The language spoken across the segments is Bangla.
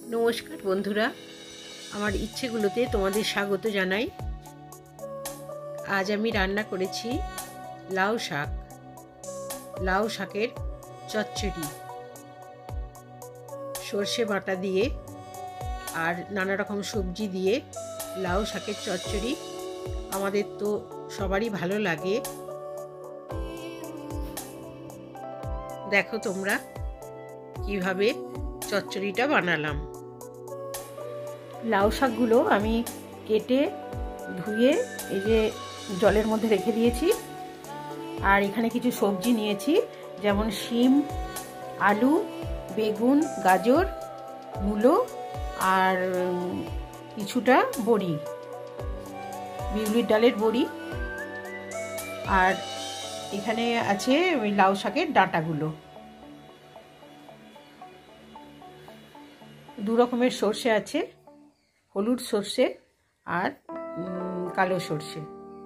নমস্কার বন্ধুরা, আমার ইচ্ছেগুলোতে তোমাদের স্বাগত জানাই। আজ আমি রান্না করেছি লাউ শাক, লাউ শাকের চচ্চড়ি, সর্ষে বাটা দিয়ে আর নানা রকম সবজি দিয়ে লাউ শাকের চচ্চড়ি আমাদের তো সবারই ভালো লাগে। দেখো তোমরা কিভাবে চচ্চড়িটা বানালাম। লাউ শাকগুলো আমি কেটে ধুয়ে এই যে জলের মধ্যে রেখে দিয়েছি। আর এখানে কিছু সবজি নিয়েছি, যেমন শিম, আলু, বেগুন, গাজর, মূলো আর কিছুটা বড়ি, বিউলির ডালের বড়ি। আর এখানে আছে ওই লাউ শাকের ডাঁটাগুলো। দু রকমের সর্ষে আছে, হলুদ সর্ষে আর কালো সর্ষে।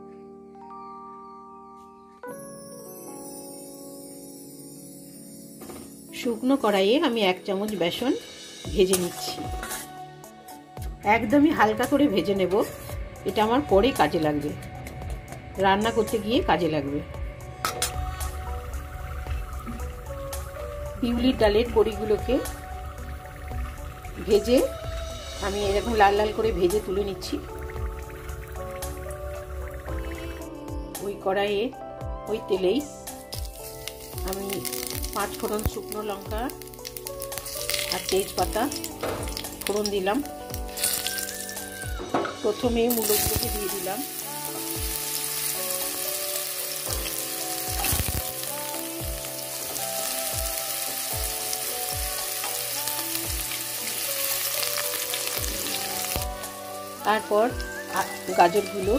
শুকনো কড়াইয়ে আমি 1 চামচ বেসন ভেজে নিচ্ছি। একদমই হালকা করে ভেজে নেব, এটা আমার পরে কাজে লাগবে, রান্না করতে গিয়ে কাজে লাগবে। বিউলির ডালের বড়িগুলোকে ভেজে আমি এরকম লাল লাল করে ভেজে তুলে নিচ্ছি। ওই কড়াইয়ে ওই তেলেই আমি 5 ফোড়ন শুকনো লঙ্কা আর তেজপাতা ফোড়ন দিলাম। প্রথমে মূলোগুলোকে দিয়ে দিলাম। তারপর গাজরগুলো,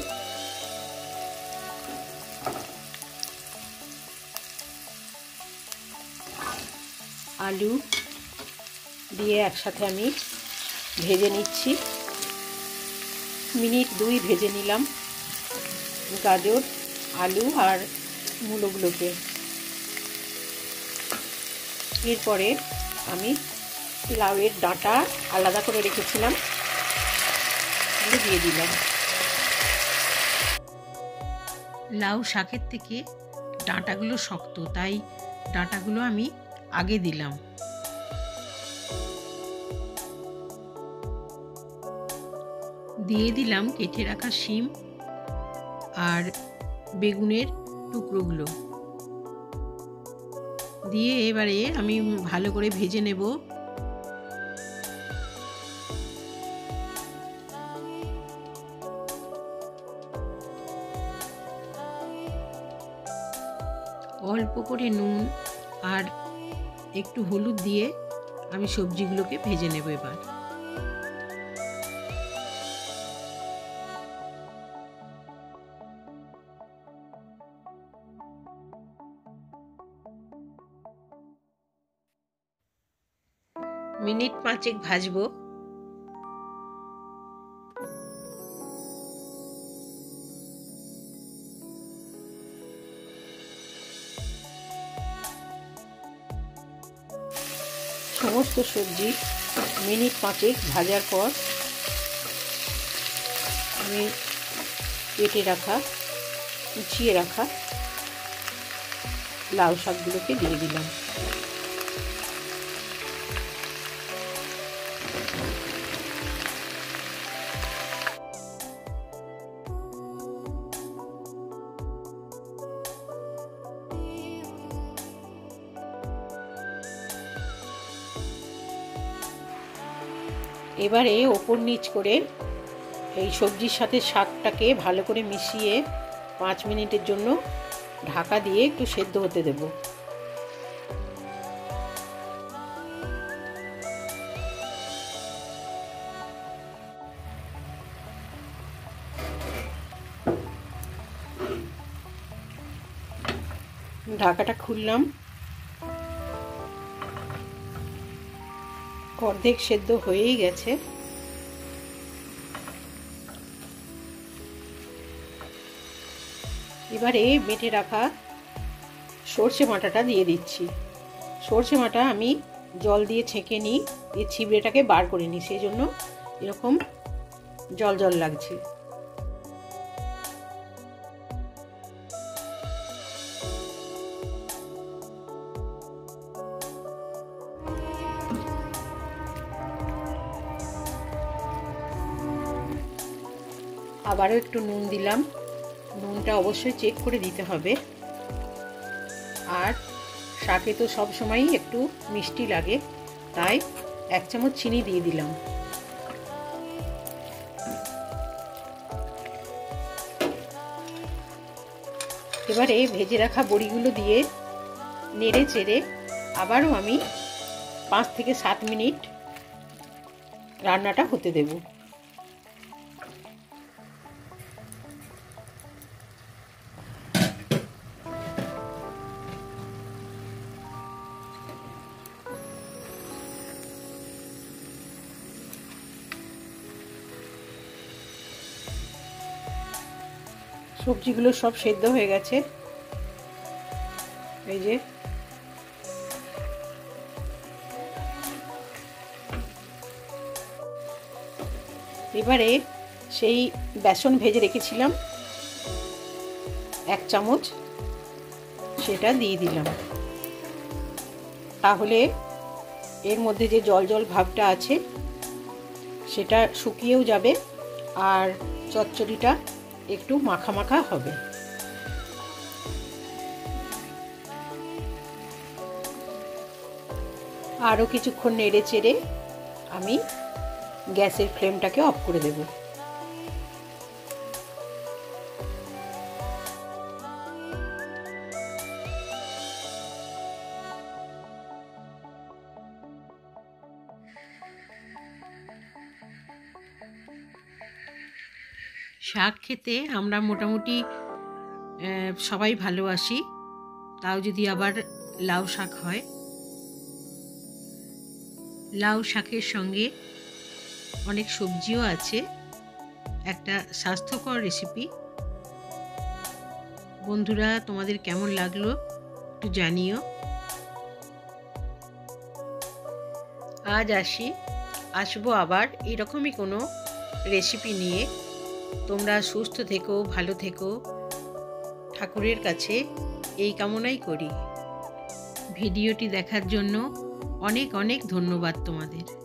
আলু দিয়ে একসাথে আমি ভেজে নিচ্ছি। মিনিট 2 ভেজে নিলাম গাজর, আলু আর মূলোগুলোকে। এরপরে আমি লাউয়ের ডাঁটা আলাদা করে রেখেছিলাম, দিয়ে দিলাম। লাউ শাকের থেকে ডাঁটাগুলো শক্ত, তাই ডাঁটাগুলো আমি আগে দিলাম। দিয়ে দিলাম কেটে রাখা শিম আর বেগুনের টুকরোগুলো দিয়ে এবারে আমি ভালো করে ভেজে নেব। অল্প করে নুন আর একটু হলুদ দিয়ে আমি সবজিগুলোকে ভেজে নেব। এবার মিনিট 5 ভাজবো। সমস্ত সবজি মিনিট 5 ভাজার পর আমি কেটে রাখা, কুচিয়ে রাখা লাউ শাকগুলোকে দিয়ে দিলাম। এবারে ওপর নিচ করে এই সবজির সাথে শাকটাকে ভালো করে মিশিয়ে 5 মিনিটের জন্য ঢাকা দিয়ে একটু সেদ্ধ হতে দেব। ঢাকাটা খুললাম, অর্ধেক সেদ্ধ হয়েই গেছে। এবারে বেটে রাখা সর্ষে বাটাটা দিয়ে দিচ্ছি। সর্ষে বাটা আমি জল দিয়ে ছেঁকে নিই, দিয়ে ছিবড়েটাকে বার করে নিই, সেই জন্য এরকম জল জল লাগছে। আবারও একটু নুন দিলাম, নুনটা অবশ্যই চেক করে দিতে হবে। আর শাকে তো সব সময়ই একটু মিষ্টি লাগে, তাই 1 চামচ চিনি দিয়ে দিলাম। এবারে ভেজে রাখা বড়িগুলো দিয়ে নেড়ে চেড়ে আবারও আমি 5 থেকে 7 মিনিট রান্নাটা হতে দেব। সবজিগুলো সব সেদ্ধ হয়ে গেছে, এই যে। এবারে সেই বেসন ভেজে রেখেছিলাম 1 চামচ, সেটা দিয়ে দিলাম। তাহলে এর মধ্যে যে জল জল ভাবটা আছে সেটা শুকিয়েও যাবে আর চচ্চড়িটা একটু মাখা মাখা হবে। আরও কিছুক্ষণ নেড়ে চেড়ে আমি গ্যাসের ফ্লেমটাকে অফ করে দেব। শাক খেতে আমরা মোটামুটি সবাই ভালোবাসি, তাও যদি আবার লাউ শাক হয়। লাউ শাকের সঙ্গে অনেক সবজিও আছে, একটা স্বাস্থ্যকর রেসিপি। বন্ধুরা, তোমাদের কেমন লাগলো একটু জানিও। আজ আসবো আবার এরকমই কোনো রেসিপি নিয়ে। তোমরা সুস্থ থেকো, ভালো থেকো, ঠাকুরের কাছে এই কামনাই করি। ভিডিওটি দেখার জন্য অনেক অনেক ধন্যবাদ তোমাদের।